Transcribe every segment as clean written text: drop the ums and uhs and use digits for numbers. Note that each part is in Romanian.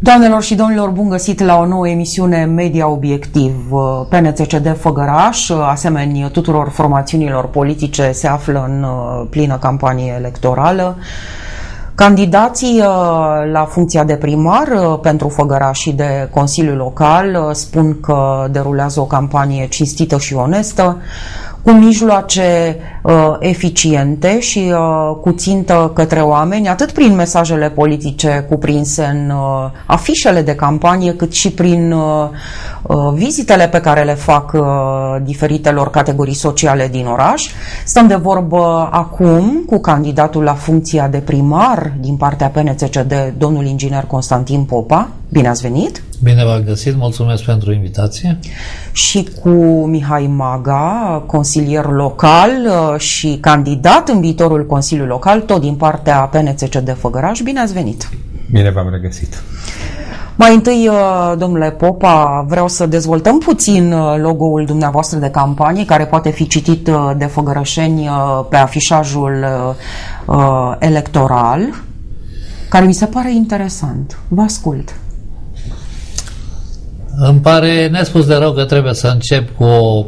Doamnelor și domnilor, bun găsit la o nouă emisiune Media Obiectiv. PNCCD Făgăraș, asemeni tuturor formațiunilor politice, se află în plină campanie electorală. Candidații la funcția de primar pentru Făgăraș și de Consiliul Local spun că derulează o campanie cinstită și onestă, cu mijloace eficiente și cu țintă către oameni, atât prin mesajele politice cuprinse în afișele de campanie, cât și prin vizitele pe care le fac diferitelor categorii sociale din oraș. Stăm de vorbă acum cu candidatul la funcția de primar din partea PNCCD, domnul inginer Constantin Popa. Bine ați venit! Bine v-am găsit, mulțumesc pentru invitație. Și cu Mihai Maga, consilier local și candidat în viitorul Consiliu Local, tot din partea PNCCD Făgăraș. Bine ați venit! Bine v-am regăsit! Mai întâi, domnule Popa, vreau să dezvoltăm puțin logo-ul dumneavoastră de campanie, care poate fi citit de făgărășeni pe afișajul electoral, care mi se pare interesant. Vă ascult. Îmi pare nespus de rău că trebuie să încep cu o,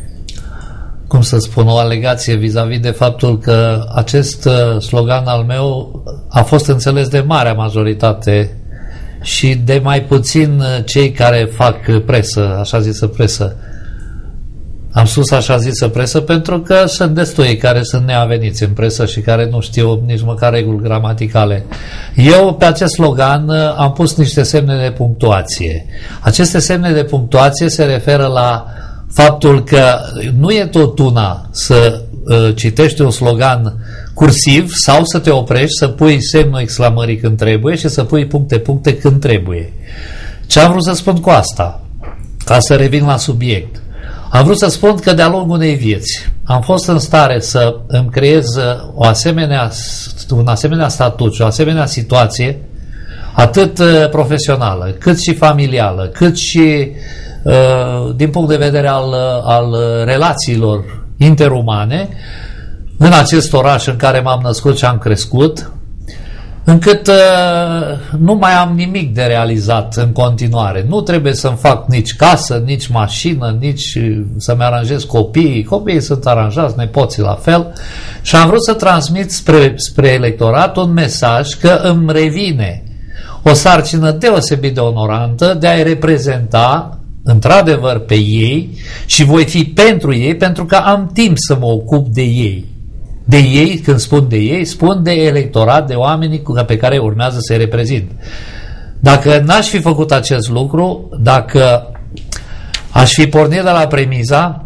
o alegație vis-a-vis de faptul că acest slogan al meu a fost înțeles de marea majoritate și de mai puțin cei care fac presă, așa zisă presă. Am spus așa zisă presă pentru că sunt destui care sunt neaveniți în presă și care nu știu nici măcar reguli gramaticale. Eu pe acest slogan am pus niște semne de punctuație. Aceste semne de punctuație se referă la faptul că nu e tot una să citești un slogan cursiv sau să te oprești, să pui semnul exclamării când trebuie și să pui puncte când trebuie. Ce am vrut să spun cu asta? Ca să revin la subiect. Am vrut să spun că de-a lungul unei vieți am fost în stare să îmi creez un asemenea statut și o asemenea situație, atât profesională, cât și familială, cât și din punct de vedere al relațiilor interumane, în acest oraș în care m-am născut și am crescut, încât nu mai am nimic de realizat în continuare. Nu trebuie să-mi fac nici casă, nici mașină, nici să-mi aranjez copiii. Copiii sunt aranjați, nepoții la fel. Și am vrut să transmit spre electorat un mesaj că îmi revine o sarcină deosebit de onorantă de a-i reprezenta într-adevăr pe ei și voi fi pentru ei, pentru că am timp să mă ocup de ei. De ei, când spun de ei, spun de electorat, de oamenii pe care urmează să-i reprezint. Dacă n-aș fi făcut acest lucru, dacă aș fi pornit de la premiza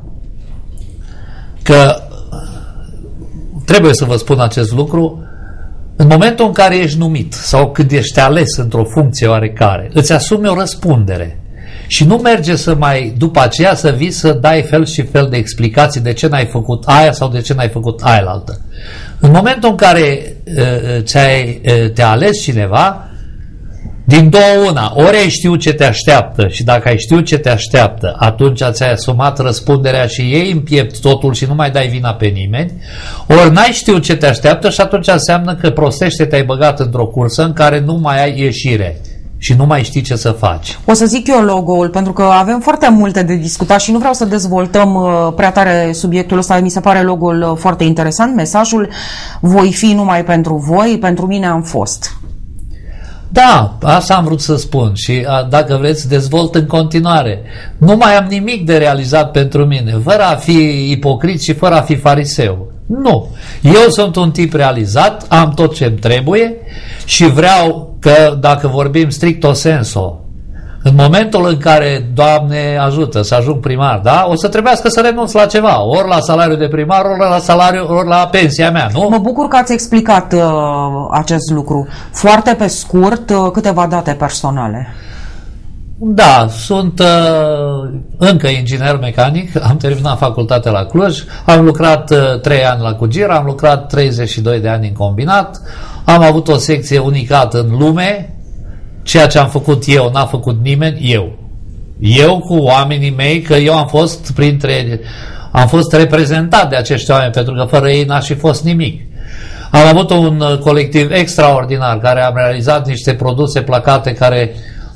că trebuie să vă spun acest lucru, în momentul în care ești numit sau când ești ales într-o funcție oarecare, îți asumi o răspundere. Și nu merge să mai, după aceea, să vii să dai fel și fel de explicații de ce n-ai făcut aia sau de ce n-ai făcut aia la altă. În momentul în care te-a ales cineva, din două una, ori ai știut ce te așteaptă și dacă ai știut ce te așteaptă, atunci ți-ai asumat răspunderea și iei în piept totul și nu mai dai vina pe nimeni, ori n-ai știut ce te așteaptă și atunci înseamnă că prostește te-ai băgat într-o cursă în care nu mai ai ieșire și nu mai știi ce să faci. O să zic eu logo-ul, pentru că avem foarte multe de discutat și nu vreau să dezvoltăm prea tare subiectul ăsta. Mi se pare logo-ul foarte interesant. Mesajul: voi fi numai pentru voi, pentru mine am fost. Da, asta am vrut să spun și dacă vreți dezvolt în continuare. Nu mai am nimic de realizat pentru mine, fără a fi ipocrit și fără a fi fariseu. Nu. Eu sunt un tip realizat, am tot ce-mi trebuie și vreau că, dacă vorbim stricto senso, în momentul în care, Doamne ajută, să ajung primar, da? O să trebuiască să renunț la ceva, ori la salariul de primar, ori la pensia mea, nu? Mă bucur că ați explicat acest lucru. Foarte pe scurt, câteva date personale. Da, sunt încă inginer mecanic, am terminat facultatea la Cluj, am lucrat 3 ani la Cugir, am lucrat 32 de ani în combinat, am avut o secție unicată în lume, ceea ce am făcut eu n-a făcut nimeni, eu cu oamenii mei, că eu am fost reprezentat de acești oameni, pentru că fără ei n-aș fi fost nimic. Am avut un colectiv extraordinar care am realizat niște produse placate care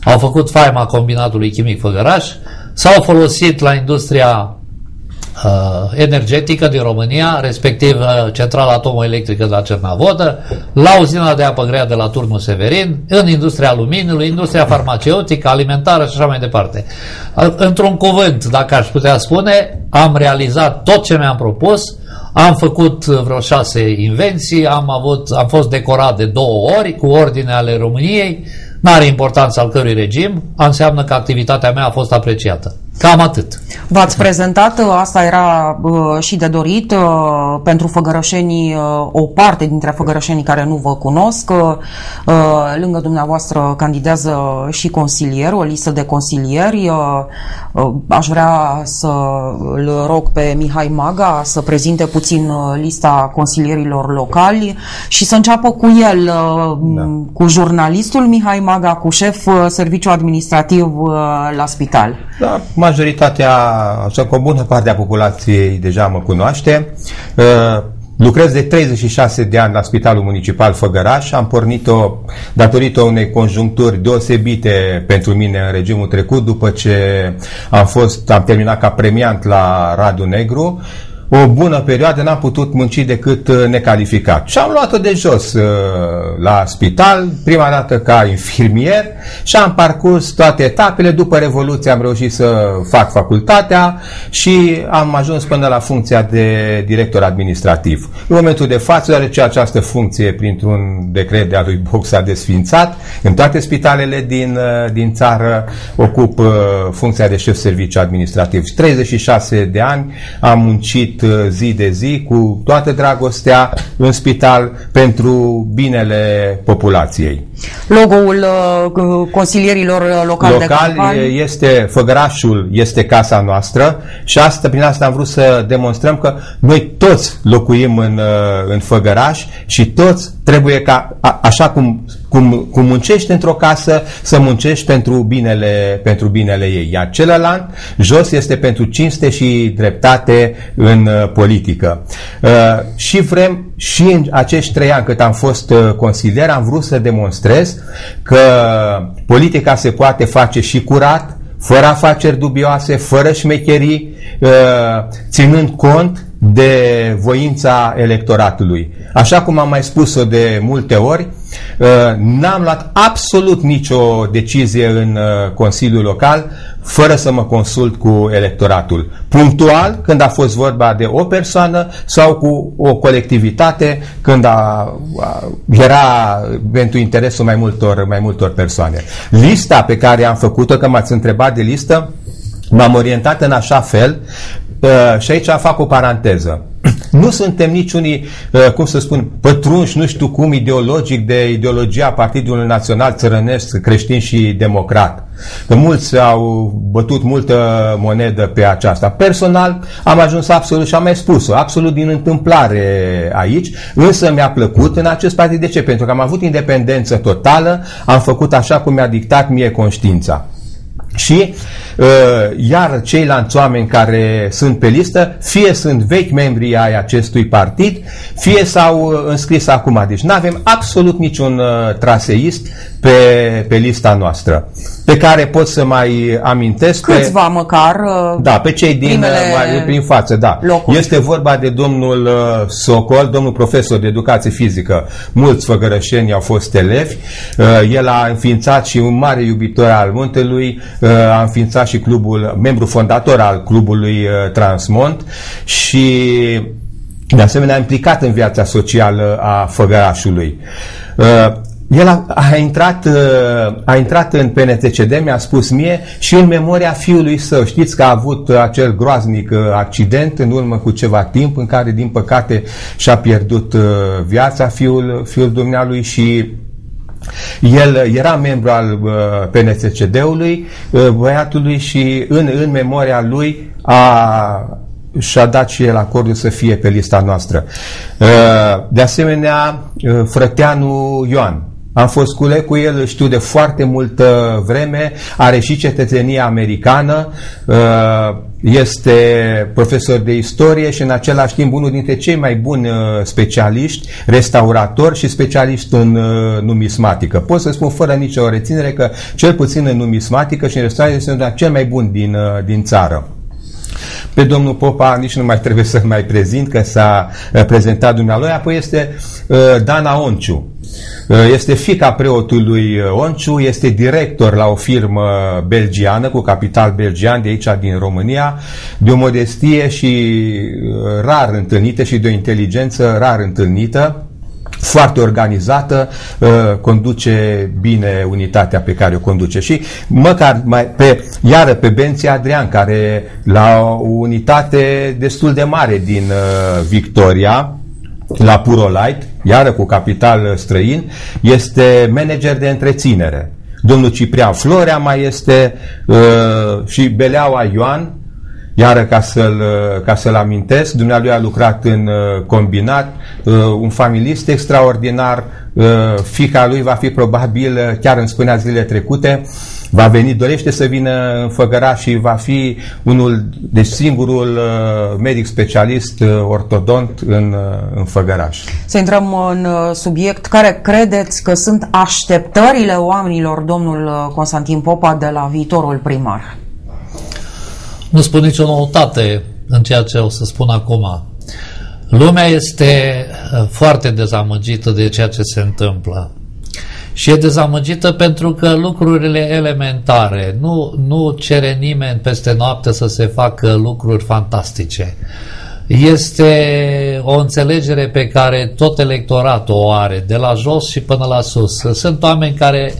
au făcut faima combinatului chimic Făgăraș, s-au folosit la industria energetică din România, respectiv centrala atomoelectrică de la Cernavodă, la uzina de apă grea de la Turnul Severin, în industria aluminiului, industria farmaceutică, alimentară și așa mai departe. Într-un cuvânt, dacă aș putea spune, am realizat tot ce mi-am propus, am făcut vreo 6 invenții, am fost decorat de 2 ori cu ordine ale României, n-are importanță al cărui regim, înseamnă că activitatea mea a fost apreciată. Cam atât. V-ați prezentat, asta era și de dorit, pentru făgărășenii, o parte dintre făgărășenii care nu vă cunosc. Lângă dumneavoastră candidează și consilier, o listă de consilieri. Aș vrea să îl rog pe Mihai Maga să prezinte puțin lista consilierilor locali și să înceapă cu el, cu jurnalistul Mihai Maga, cu șef serviciu administrativ la spital. Da, majoritatea, așa că o bună parte a populației deja mă cunoaște. Lucrez de 36 de ani la Spitalul Municipal Făgăraș. Am pornit-o datorită unei conjuncturi deosebite pentru mine în regimul trecut, după ce am terminat ca premiant la Radu Negru. O bună perioadă n-am putut munci decât necalificat. Și am luat-o de jos la spital, prima dată ca infirmier, și am parcurs toate etapele. După Revoluție am reușit să fac facultatea și am ajuns până la funcția de director administrativ. În momentul de față, deoarece această funcție, printr-un decret de a lui Boc, s-a desființat, în toate spitalele din țară ocup funcția de șef serviciu administrativ. 36 de ani am muncit zi de zi, cu toată dragostea, în spital, pentru binele populației. Logo-ul consilierilor locali de campanie este Făgărașul, este casa noastră, și prin asta am vrut să demonstrăm că noi toți locuim în Făgăraș și toți trebuie ca, așa cum muncești într-o casă, să muncești pentru binele ei. Iar celălalt, jos, este pentru cinste și dreptate în politică. Și vrem, și în acești 3 ani cât am fost consilier, am vrut să demonstrez că politica se poate face și curat, fără afaceri dubioase, fără șmecherii, ținând cont de voința electoratului. Așa cum am mai spus-o de multe ori, n-am luat absolut nicio decizie în Consiliul Local fără să mă consult cu electoratul. Punctual, când a fost vorba de o persoană sau cu o colectivitate, când era pentru interesul mai multor persoane. Lista pe care am făcut-o, că m-ați întrebat de listă, m-am orientat în așa fel, și aici fac o paranteză. Nu suntem niciunii, cum să spun, pătrunși, nu știu cum, ideologic de ideologia Partidului Național Țărănesc Creștin și Democrat. Că mulți au bătut multă monedă pe aceasta. Personal am ajuns absolut, și am mai spus-o, absolut din întâmplare aici, însă mi-a plăcut în acest partid. De ce? Pentru că am avut independență totală, am făcut așa cum mi-a dictat mie conștiința. Și iar ceilalți oameni care sunt pe listă, fie sunt vechi membri ai acestui partid, fie s-au înscris acum. Deci nu avem absolut niciun traseist pe lista noastră, pe care pot să mai amintesc. Câțiva măcar. Da, pe cei prin față, da. Locuri. Este vorba de domnul Socol, domnul profesor de educație fizică. Mulți făgărășeni au fost elevi. El a înființat și un mare iubitor al muntelui, a înființat și clubul, membru fondator al clubului Transmont și de asemenea implicat în viața socială a Făgărașului. El a intrat în PNTCD, mi-a spus mie, și în memoria fiului său. Știți că a avut acel groaznic accident în urmă cu ceva timp, în care, din păcate, și-a pierdut viața fiul dumnealui, și el era membru al PNTCD-ului, băiatului, și în memoria lui și-a dat și el acordul să fie pe lista noastră. De asemenea, frăteanul Ioan, am fost coleg cu el, îl știu de foarte multă vreme, are și cetățenie americană, este profesor de istorie și în același timp unul dintre cei mai buni specialiști, restaurator și specialist în numismatică. Pot să spun fără nicio reținere că cel puțin în numismatică și în restaurare este cel mai bun din țară. Pe domnul Popa nici nu mai trebuie să-l mai prezint, că s-a prezentat dumnealui. Apoi este Dana Onciu. Este fiica preotului Onciu, este director la o firmă belgiană, cu capital belgian, de aici din România, de o modestie și rar întâlnită și de o inteligență rar întâlnită, foarte organizată, conduce bine unitatea pe care o conduce. Și măcar iară pe Benții Adrian, care la o unitate destul de mare din Victoria, la Purolite, iară cu capital străin, este manager de întreținere. Domnul Ciprian Florea mai este și Beleaua Ioan, iară ca să-l amintesc, dumnealui a lucrat în combinat, un familist extraordinar, fiica lui va fi probabil, chiar îmi spunea zilele trecute, va veni, dorește să vină în Făgăraș și va fi singurul medic specialist ortodont în Făgăraș. Să intrăm în subiect. Care credeți că sunt așteptările oamenilor, domnul Constantin Popa, de la viitorul primar? Nu spun nicio noutate în ceea ce o să spun acum. Lumea este foarte dezamăgită de ceea ce se întâmplă. Și e dezamăgită pentru că lucrurile elementare, nu cere nimeni peste noapte să se facă lucruri fantastice. Este o înțelegere pe care tot electoratul o are, de la jos și până la sus. Sunt oameni care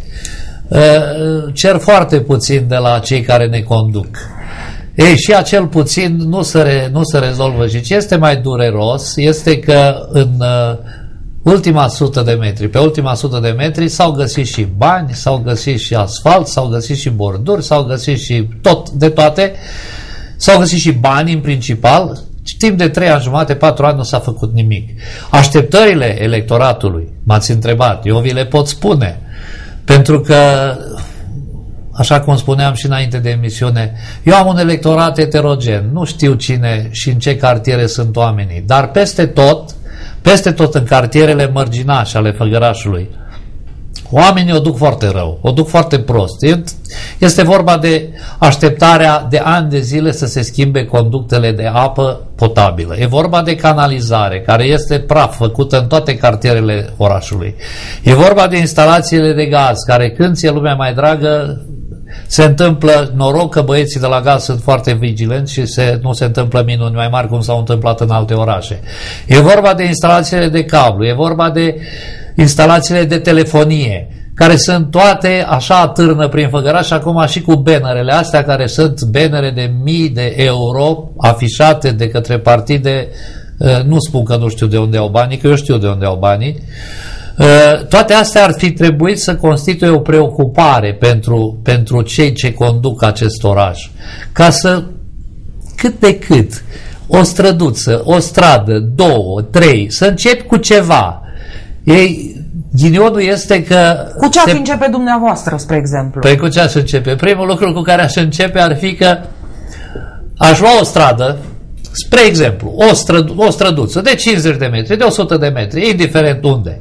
cer foarte puțin de la cei care ne conduc. Ei, și acel puțin nu se rezolvă. Și ce este mai dureros este că în ultima 100 de metri, pe ultima 100 de metri s-au găsit și bani, s-au găsit și asfalt, s-au găsit și borduri, s-au găsit și de toate, s-au găsit și bani în principal. Timp de 3 ani jumate, 4 ani nu s-a făcut nimic. Așteptările electoratului, m-ați întrebat, eu vi le pot spune, pentru că așa cum spuneam și înainte de emisiune, eu am un electorat heterogen, nu știu cine și în ce cartiere sunt oamenii, dar peste tot în cartierele mărginașe ale Făgărașului, oamenii o duc foarte rău, o duc foarte prost. Este vorba de așteptarea de ani de zile să se schimbe conductele de apă potabilă. E vorba de canalizare, care este praf, făcută în toate cartierele orașului. E vorba de instalațiile de gaz, care când ți-e lumea mai dragă, se întâmplă, noroc că băieții de la gaz sunt foarte vigilenți și nu se întâmplă minuni mai mari cum s-au întâmplat în alte orașe. E vorba de instalațiile de cablu, e vorba de instalațiile de telefonie, care sunt toate așa atârnă prin Făgăraș, acum și cu bannerele astea, care sunt bannere de mii de euro afișate de către partide, nu spun că nu știu de unde au banii, că eu știu de unde au banii. Toate astea ar fi trebuit să constituie o preocupare pentru cei ce conduc acest oraș, ca să cât de cât o străduță, o stradă, 2, 3, să începi cu ceva. Ghinionul este că... Cu ce ar începe dumneavoastră, spre exemplu? Păi cu ce aș începe? Primul lucru cu care aș începe ar fi că aș lua o stradă, spre exemplu, o străduță de 50 de metri, de 100 de metri, indiferent unde.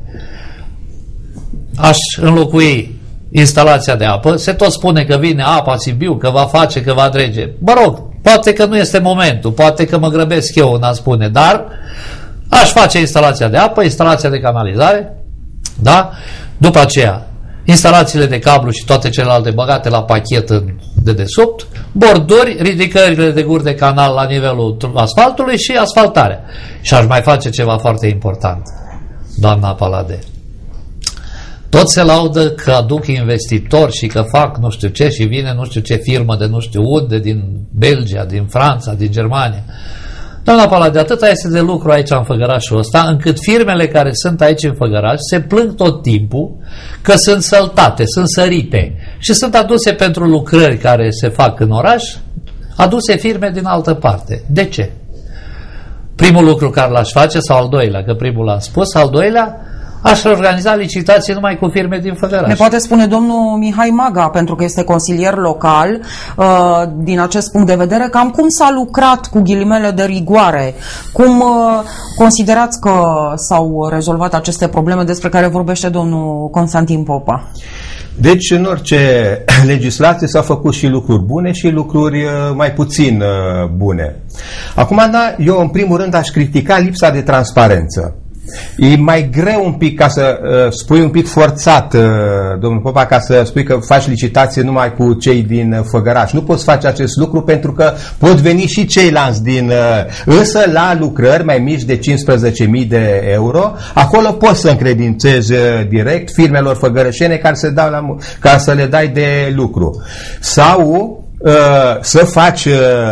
Aș înlocui instalația de apă, se tot spune că vine apa Sibiu, că va face, că va drege. Mă rog, poate că nu este momentul, poate că mă grăbesc eu în a spune, dar aș face instalația de apă, instalația de canalizare, da? După aceea, instalațiile de cablu și toate celelalte băgate la pachet în dedesubt, borduri, ridicările de guri de canal la nivelul asfaltului și asfaltarea. Și aș mai face ceva foarte important, doamna Palade. Toți se laudă că aduc investitori și că fac nu știu ce și vine nu știu ce firmă de nu știu unde, din Belgia, din Franța, din Germania. Doamna Palade, atâta este de lucru aici în Făgărașul ăsta, încât firmele care sunt aici în Făgăraș se plâng tot timpul că sunt săltate, sunt sărite și sunt aduse pentru lucrări care se fac în oraș, aduse firme din altă parte. De ce? Primul lucru care l-aș face, sau al doilea, că primul l-am spus, al doilea, aș organiza licitații numai cu firme din Făgăraș. Ne poate spune domnul Mihai Maga, pentru că este consilier local, din acest punct de vedere, cam cum s-a lucrat cu ghilimele de rigoare? Cum considerați că s-au rezolvat aceste probleme despre care vorbește domnul Constantin Popa? Deci, în orice legislație s-au făcut și lucruri bune și lucruri mai puțin bune. Acum, eu în primul rând aș critica lipsa de transparență. E mai greu un pic ca să spui un pic forțat, domnul Popa, ca să spui că faci licitație numai cu cei din Făgăraș. Nu poți face acest lucru pentru că pot veni și ceilalți din... Însă la lucrări mai mici de 15.000 de euro, acolo poți să încredințezi direct firmelor făgărășene care se dau ca să le dai de lucru. Sau să faci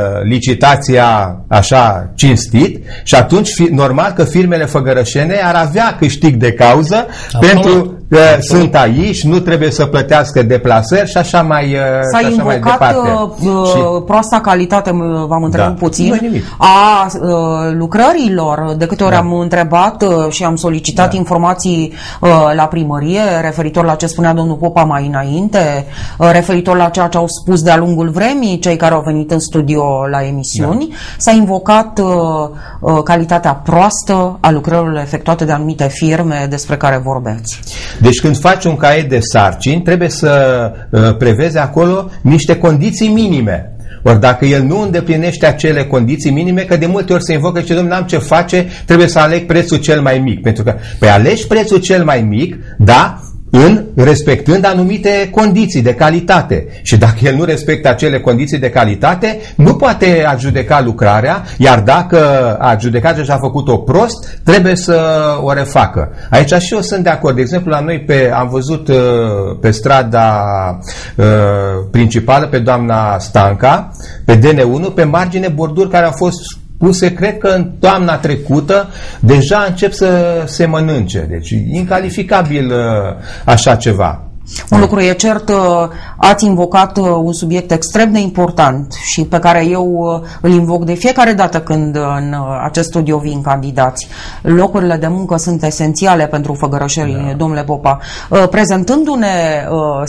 licitația așa cinstit și atunci normal că firmele făgărășene ar avea câștig de cauză pentru că sunt aici, nu trebuie să plătească deplasări și așa mai S-a invocat proasta calitate, v-am întrebat puțin, a lucrărilor. De câte ori am întrebat și am solicitat informații la primărie referitor la ce spunea domnul Popa mai înainte, referitor la ceea ce au spus de-a lungul vremii cei care au venit în studio la emisiuni, s-a invocat calitatea proastă a lucrărilor efectuate de anumite firme despre care vorbeați. Deci când faci un caiet de sarcini, trebuie să prevezi acolo niște condiții minime. Ori dacă el nu îndeplinește acele condiții minime, că de multe ori se invocă și domnule, n-am ce face, trebuie să aleg prețul cel mai mic. Pentru că, alegi prețul cel mai mic, da, respectând anumite condiții de calitate. Și dacă el nu respectă acele condiții de calitate, nu poate adjudeca lucrarea, iar dacă a adjudecat și a făcut-o prost, trebuie să o refacă. Aici și eu sunt de acord. De exemplu, la noi am văzut pe strada principală pe doamna Stanca, pe DN1, pe margine borduri care au fost puse, cred că în toamna trecută, deja încep să se mănânce. Deci, incalificabil așa ceva. Un lucru e cert, ați invocat un subiect extrem de important și pe care eu îl invoc de fiecare dată când în acest studio vin candidați. Locurile de muncă sunt esențiale pentru făgărășenii, domnule Popa. Prezentându-ne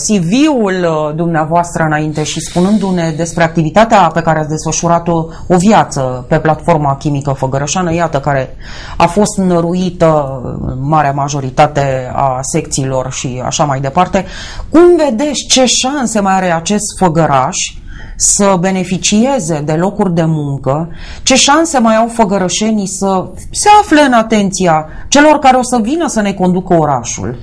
CV-ul dumneavoastră înainte și spunându-ne despre activitatea pe care ați desfășurat-o o viață pe platforma chimică făgărășeană, iată, care a fost înăruită în marea majoritate a secțiilor și așa mai departe, cum vedeți, ce șanse mai are acest Făgăraș să beneficieze de locuri de muncă? Ce șanse mai au făgărășenii să se afle în atenția celor care o să vină să ne conducă orașul?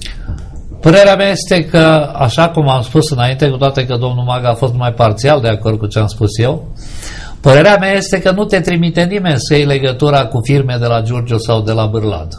Părerea mea este că, așa cum am spus înainte, cu toate că domnul Maga a fost mai parțial de acord cu ce am spus eu, părerea mea este că nu te trimite nimeni să iei legătura cu firme de la Giurgiu sau de la Bârlad.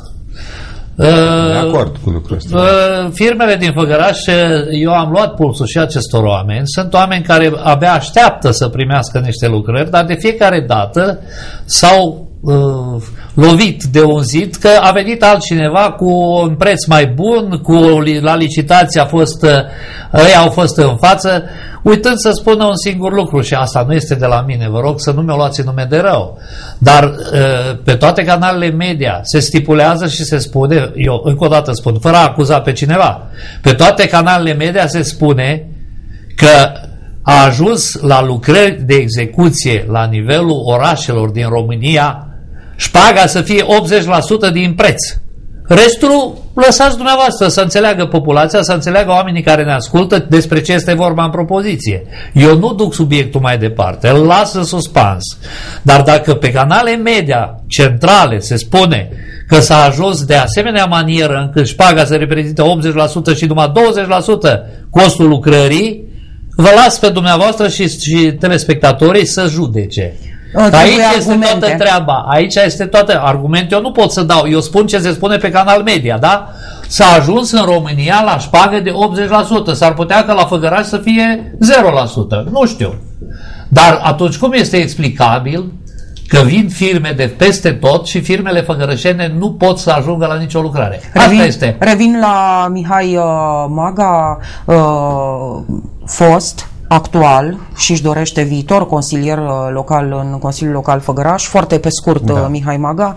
De acord cu lucrul ăsta. Firmele din Făgăraș, eu am luat pulsul și acestor oameni. Sunt oameni care abia așteaptă să primească niște lucrări, dar de fiecare dată s-au lovit de un zid că a venit altcineva cu un preț mai bun, la licitație ei au fost în față, uitând să spună un singur lucru, și asta nu este de la mine, vă rog să nu mi-o luați în nume de rău, dar pe toate canalele media se stipulează și se spune, eu încă o dată spun, fără a acuza pe cineva, pe toate canalele media se spune că a ajuns la lucrări de execuție la nivelul orașelor din România șpaga să fie 80% din preț. Restul lăsați dumneavoastră să înțeleagă populația, să înțeleagă oamenii care ne ascultă despre ce este vorba în propoziție. Eu nu duc subiectul mai departe, îl las în suspans. Dar dacă pe canale media centrale se spune că s-a ajuns de asemenea manieră încât șpaga să reprezintă 80% și numai 20% costul lucrării, vă las pe dumneavoastră și telespectatorii să judece. Aici este toată treaba. Aici este toată argumente. Eu nu pot să dau. Eu spun ce se spune pe canal media, da? S-a ajuns în România la șpagă de 80%. S-ar putea că la Făgăraș să fie 0%. Nu știu. Dar atunci cum este explicabil că vin firme de peste tot și firmele făgărășene nu pot să ajungă la nicio lucrare? Asta este. Revin la Mihai Maga, fost actual și își dorește viitor consilier local în Consiliul Local Făgăraș. Foarte pe scurt, Mihai Maga,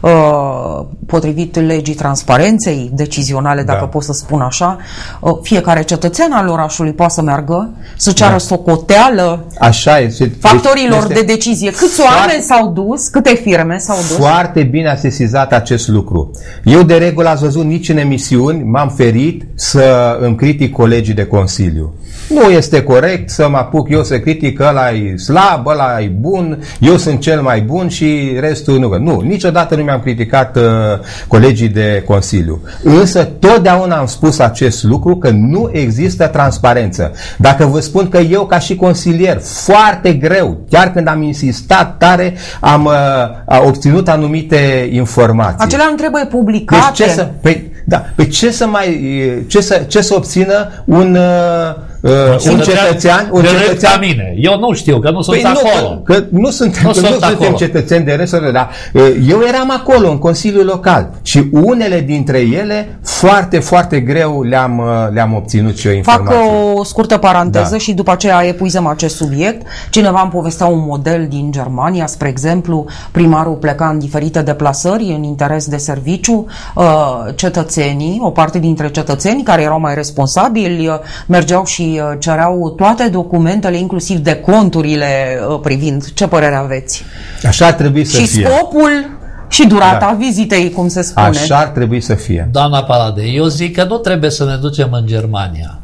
potrivit legii transparenței decizionale, dacă pot să spun așa, fiecare cetățean al orașului poate să meargă să ceară socoteală factorilor de decizie. Câți oameni s-au dus, câte firme s-au dus? Foarte bine a sesizat acest lucru. Eu de regulă, ați văzut, nici în emisiuni m-am ferit să îmi critic colegii de Consiliu. Nu este corect să mă apuc eu să critic că ăla e slab, ăla e bun, eu sunt cel mai bun și restul nu. Nu, niciodată nu mi-am criticat colegii de Consiliu. Însă totdeauna am spus acest lucru, că nu există transparență. Dacă vă spun că eu ca și consilier, foarte greu, chiar când am insistat tare, am obținut anumite informații. Acelea nu trebuie publicate. Deci ce să obțină un cetățean ca mine. Eu nu știu, că nu sunt acolo. Că nu suntem cetățeni de resort, dar eu eram acolo, în Consiliul Local, și unele dintre ele foarte, foarte greu le-am obținut și eu informații. Fac o scurtă paranteză și după aceea epuizăm acest subiect. Cineva îmi povestea un model din Germania, spre exemplu, primarul pleca în diferite deplasări în interes de serviciu, cetățenii, o parte dintre cetățeni care erau mai responsabili, mergeau și cereau toate documentele, inclusiv de conturile privind. Ce părere aveți? Așa ar trebui să fie. Și scopul și durata vizitei, cum se spune. Așa ar trebui să fie. Doamna Palade, eu zic că nu trebuie să ne ducem în Germania.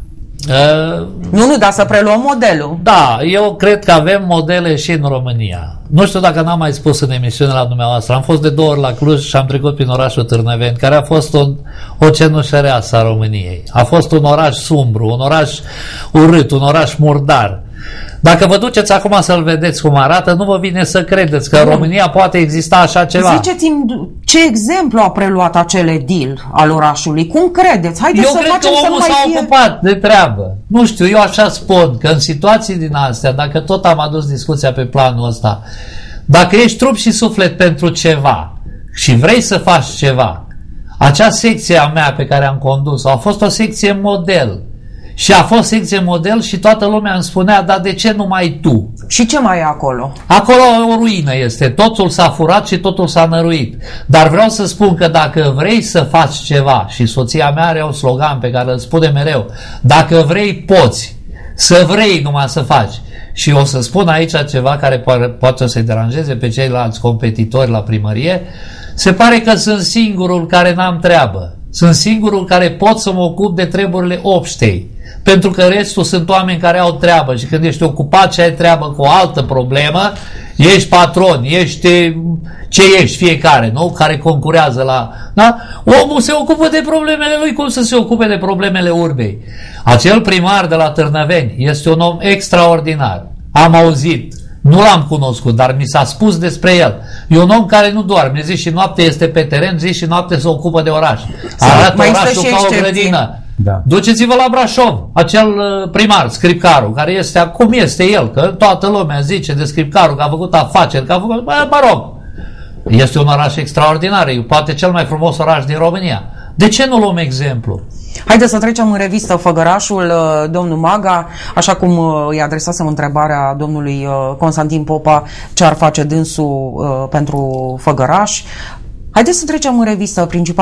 Nu, dar să preluăm modelul. Da, eu cred că avem modele și în România. Nu știu dacă n-am mai spus în emisiune la dumneavoastră. Am fost de 2 ori la Cluj și am trecut prin orașul Târnăveni, care a fost o cenușăreasă a României. A fost un oraș sumbru, un oraș urât, un oraș murdar. Dacă vă duceți acum să-l vedeți cum arată, nu vă vine să credeți că în România poate exista așa ceva. Ziceți-mi ce exemplu a preluat acel edil al orașului. Cum credeți? Haideți eu să cred facem că să omul nu mai s-a fie... ocupat de treabă. Nu știu, eu așa spun, că în situații din astea, dacă tot am adus discuția pe planul ăsta, dacă ești trup și suflet pentru ceva și vrei să faci ceva, acea secție a mea pe care am condus-o a fost o secție model. Și a fost secție model și toată lumea îmi spunea, dar de ce numai tu? Și ce mai e acolo? Acolo o ruină este, totul s-a furat și totul s-a năruit. Dar vreau să spun că dacă vrei să faci ceva, și soția mea are un slogan pe care îl spune mereu, dacă vrei, poți, să vrei numai să faci. Și o să spun aici ceva care poate să-i deranjeze pe ceilalți competitori la primărie, se pare că sunt singurul care n-am treabă. Sunt singurul care pot să mă ocup de treburile obștei. Pentru că restul sunt oameni care au treabă și când ești ocupat și ai treabă cu o altă problemă, ești patron, ești ce ești fiecare, nu? Care concurează la... Da? Omul se ocupă de problemele lui, cum să se ocupe de problemele urbei. Acel primar de la Târnăveni este un om extraordinar. Am auzit, nu l-am cunoscut, dar mi s-a spus despre el. E un om care nu doarme, zi și noapte este pe teren, zi și noapte se ocupă de oraș. Arată orașul ca o grădină. Da. Duceți-vă la Brașov, acel primar, Scripcaru, care este, cum este el, că toată lumea zice de Scripcaru că a făcut afaceri, că a făcut, mă rog, este un oraș extraordinar, e poate cel mai frumos oraș din România. De ce nu luăm exemplu? Haideți să trecem în revistă Făgărașul, domnul Maga, așa cum îi adresasem întrebarea domnului Constantin Popa, ce ar face dânsul pentru Făgăraș. Haideți să trecem în revistă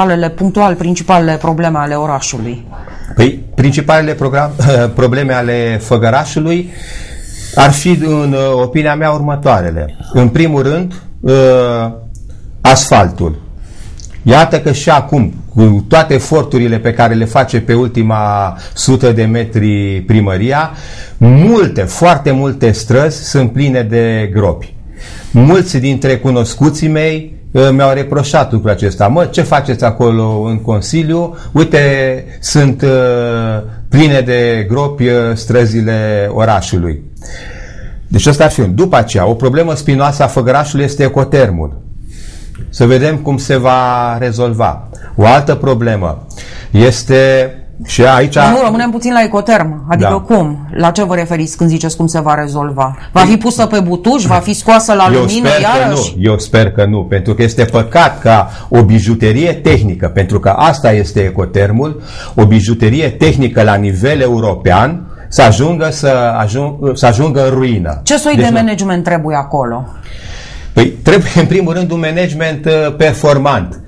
principalele probleme ale orașului. Păi, principalele probleme ale Făgărașului ar fi, în opinia mea, următoarele. În primul rând, asfaltul. Iată că și acum, cu toate eforturile pe care le face pe ultima 100 de metri primăria, foarte multe străzi sunt pline de gropi. Mulți dintre cunoscuții mei mi-au reproșat lucrul acesta. Mă, ce faceți acolo în Consiliu? Uite, sunt pline de gropi străzile orașului. Deci ăsta ar fi un. După aceea, o problemă spinoasă a Făgărașului este ecotermul. Să vedem cum se va rezolva. O altă problemă este... Și aici... Nu, rămânem puțin la ecoterm. Adică cum? La ce vă referiți când ziceți cum se va rezolva? Va fi pusă pe butuș? Va fi scoasă la lumină iarăși? Eu sper că nu, pentru că este păcat ca o bijuterie tehnică, pentru că asta este ecotermul, o bijuterie tehnică la nivel european, să ajungă în ruină. Ce soi de management trebuie acolo? Păi trebuie în primul rând un management performant.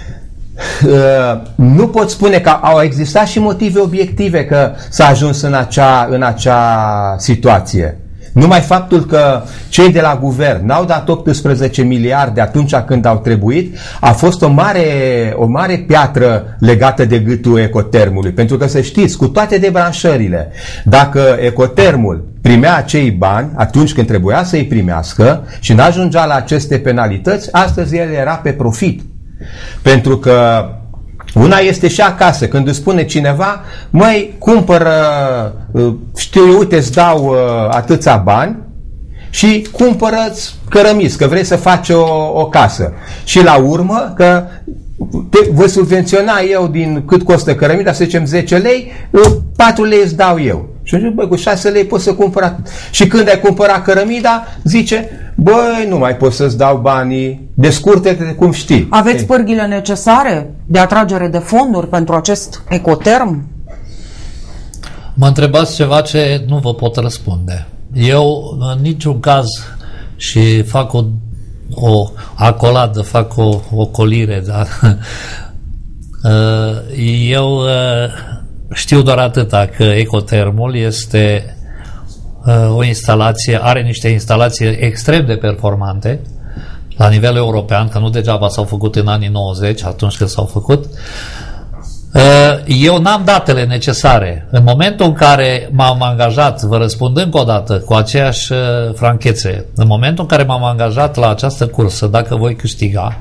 Nu pot spune că au existat și motive obiective că s-a ajuns în acea situație. Numai faptul că cei de la guvern n-au dat 18 miliarde atunci când au trebuit a fost o mare piatră legată de gâtul Ecotermului. Pentru că să știți, cu toate debranșările, dacă Ecotermul primea acei bani atunci când trebuia să îi primească și n-ajungea la aceste penalități, astăzi el era pe profit. Pentru că una este și acasă, când îți spune cineva, măi, cumpără, știu eu, uite, îți dau atâția bani și cumpără-ți cărămizi, că vrei să faci o casă. Și la urmă, că voi subvenționa eu din cât costă cărămida, să zicem 10 lei, 4 lei îți dau eu. Și zice, băi, cu 6 lei poți să cumpăr atât. Și când ai cumpărat cărămida, zice, băi, nu mai pot să-ți dau banii, descurte-te cum știi. Aveți pârghile necesare de atragere de fonduri pentru acest Ecoterm? Mă întrebați ceva ce nu vă pot răspunde. Eu, în niciun caz, și fac o acoladă, fac o colire, dar eu știu doar atâta, că Ecotermul este o instalație, are niște instalații extrem de performante la nivel european, că nu degeaba s-au făcut în anii 90, atunci când s-au făcut. Eu n-am datele necesare. În momentul în care m-am angajat, vă răspund încă o dată cu aceeași franchețe, în momentul în care m-am angajat la această cursă, dacă voi câștiga,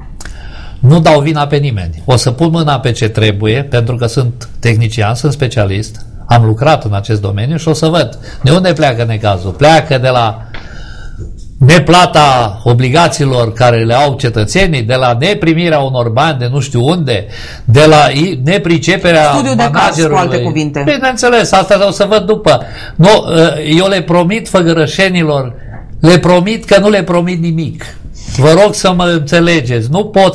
nu dau vina pe nimeni. O să pun mâna pe ce trebuie, pentru că sunt tehnician, sunt specialist, am lucrat în acest domeniu și o să văd de unde pleacă necazul. Pleacă de la neplata obligațiilor care le au cetățenii, de la neprimirea unor bani de nu știu unde, de la nepriceperea managerului. Caz, cu alte cuvinte. Bineînțeles, asta o să văd după. Nu, eu le promit făgărășenilor, le promit că nu le promit nimic. Vă rog să mă înțelegeți. Nu pot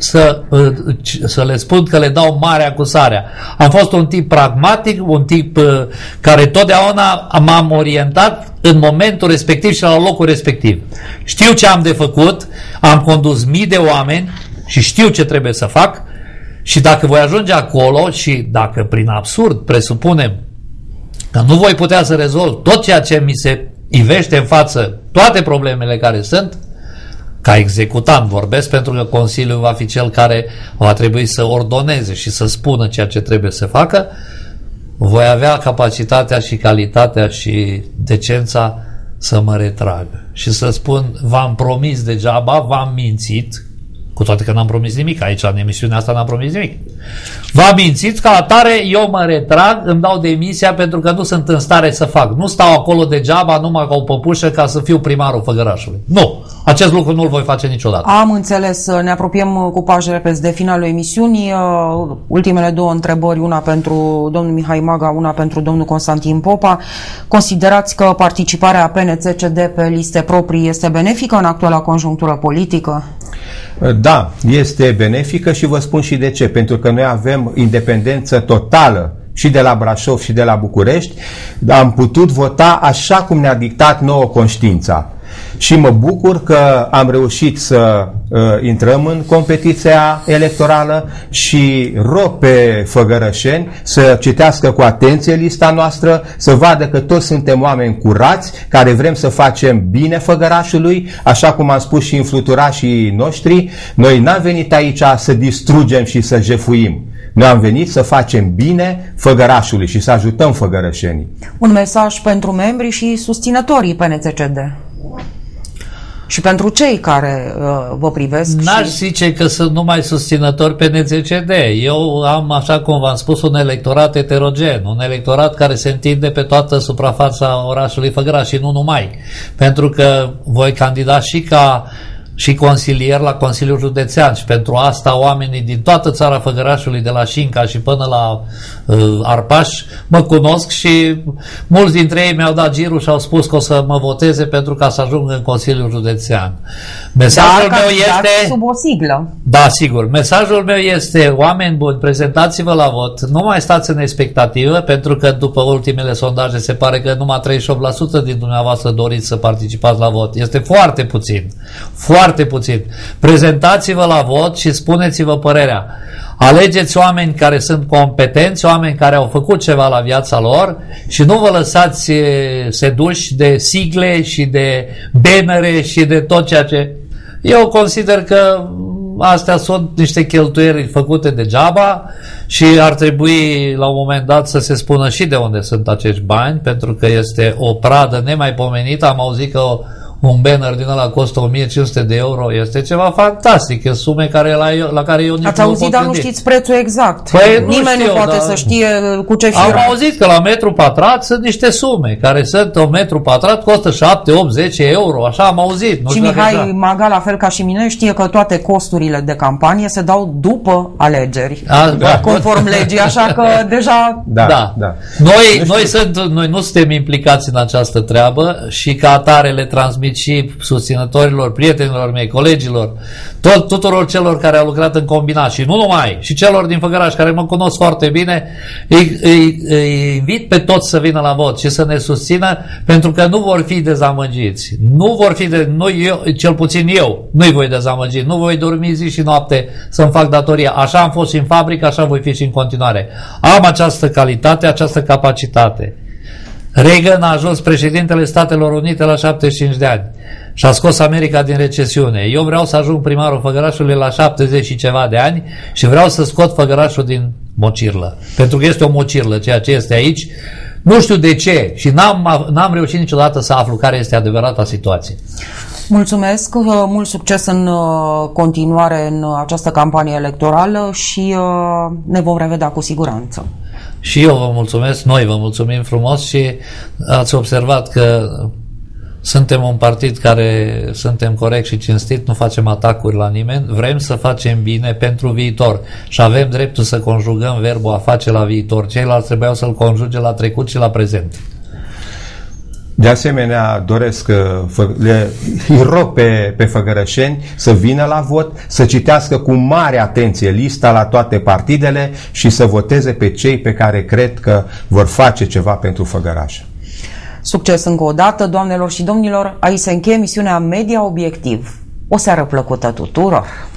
să le spun că le dau marea cu sarea. Am fost un tip pragmatic, un tip care totdeauna m-am orientat în momentul respectiv și la locul respectiv. Știu ce am de făcut, am condus mii de oameni și știu ce trebuie să fac și dacă voi ajunge acolo și dacă prin absurd presupunem că nu voi putea să rezolv tot ceea ce mi se ivește în față, toate problemele care sunt, ca executant vorbesc, pentru că Consiliul va fi cel care va trebui să ordoneze și să spună ceea ce trebuie să facă, voi avea capacitatea și calitatea și decența să mă retrag și să spun, v-am promis degeaba, v-am mințit, cu toate că n-am promis nimic, aici în emisiunea asta n-am promis nimic. V-am mințit, ca atare eu mă retrag, îmi dau demisia pentru că nu sunt în stare să fac. Nu stau acolo degeaba numai ca o păpușă ca să fiu primarul Făgărașului. Nu! Acest lucru nu-l voi face niciodată. Am înțeles, ne apropiem cu pași repezi de finalul emisiunii. Ultimele două întrebări, una pentru domnul Mihai Maga, una pentru domnul Constantin Popa. Considerați că participarea PNC-CD pe liste proprii este benefică în actuala conjunctură politică? Da, este benefică și vă spun și de ce. Pentru că noi avem independență totală și de la Brașov și de la București. Am putut vota așa cum ne-a dictat nouă conștiința. Și mă bucur că am reușit să intrăm în competiția electorală și rog pe făgărășeni să citească cu atenție lista noastră, să vadă că toți suntem oameni curați, care vrem să facem bine Făgărașului, așa cum am spus și în fluturașii noștri. Noi n-am venit aici să distrugem și să jefuim. Noi am venit să facem bine Făgărașului și să ajutăm făgărășenii. Un mesaj pentru membrii și susținătorii PNC-CD. Și pentru cei care vă privesc. N-aș zice că sunt numai susținători PNC-CD. Eu am, așa cum v-am spus, un electorat heterogen, un electorat care se întinde pe toată suprafața orașului Făgăraș și nu numai. Pentru că voi candida și ca și consilier la Consiliul Județean și pentru asta oamenii din toată țara Făgărașului, de la Șinca și până la Arpaș, mă cunosc și mulți dintre ei mi-au dat girul și au spus că o să mă voteze pentru ca să ajung în Consiliul Județean. Mesajul meu este... sub o siglă. Da, sigur. Mesajul meu este, oameni buni, prezentați-vă la vot, nu mai stați în expectativă, pentru că după ultimele sondaje se pare că numai 38% din dumneavoastră doriți să participați la vot. Este foarte puțin. Foarte puțin. Prezentați-vă la vot și spuneți-vă părerea. Alegeți oameni care sunt competenți, oameni care au făcut ceva la viața lor și nu vă lăsați seduși de sigle și de bannere și de tot ceea ce... Eu consider că astea sunt niște cheltuieli făcute degeaba și ar trebui la un moment dat să se spună și de unde sunt acești bani, pentru că este o pradă nemaipomenită. Am auzit că un banner din ăla costă 1500 de euro, este ceva fantastic, e sume la care eu nici Ați nu auzit, pot dar nu gândi. știți prețul exact. Păi, Nimeni nu poate să știe cu ce Am firă. auzit că la metru pătrat sunt niște sume, care sunt, un metru pătrat costă 7, 8, 10 euro, așa am auzit. Nu Și știu Mihai exact. Maga, la fel ca și mine, știe că toate costurile de campanie se dau după alegeri, conform legii, așa că deja... Da. Noi nu suntem implicați în această treabă și ca atare le transmit și susținătorilor, prietenilor mei, colegilor, tuturor celor care au lucrat în combinat și nu numai, și celor din Făgăraș care mă cunosc foarte bine, îi invit pe toți să vină la vot și să ne susțină, pentru că nu vor fi dezamăgiți. Nu vor fi cel puțin eu nu-i voi dezamăgi, nu voi dormi zi și noapte să-mi fac datoria. Așa am fost și în fabrică, așa voi fi și în continuare. Am această calitate, această capacitate. Reagan a ajuns președintele Statelor Unite la 75 de ani și a scos America din recesiune. Eu vreau să ajung primarul Făgărașului la 70 și ceva de ani și vreau să scot Făgărașul din mocirlă. Pentru că este o mocirlă ceea ce este aici. Nu știu de ce și n-am reușit niciodată să aflu care este adevărata situație. Mulțumesc, mult succes în continuare în această campanie electorală și ne vom revedea cu siguranță. Și eu vă mulțumesc, noi vă mulțumim frumos și ați observat că suntem un partid care suntem corect și cinstit, nu facem atacuri la nimeni, vrem să facem bine pentru viitor și avem dreptul să conjugăm verbul a face la viitor. Ceilalți trebuiau să-l conjuge la trecut și la prezent. De asemenea, doresc, îi rog pe făgărășeni să vină la vot, să citească cu mare atenție lista la toate partidele și să voteze pe cei pe care cred că vor face ceva pentru Făgăraș. Succes încă o dată, doamnelor și domnilor, aici se încheie emisiunea Media Obiectiv. O seară plăcută tuturor!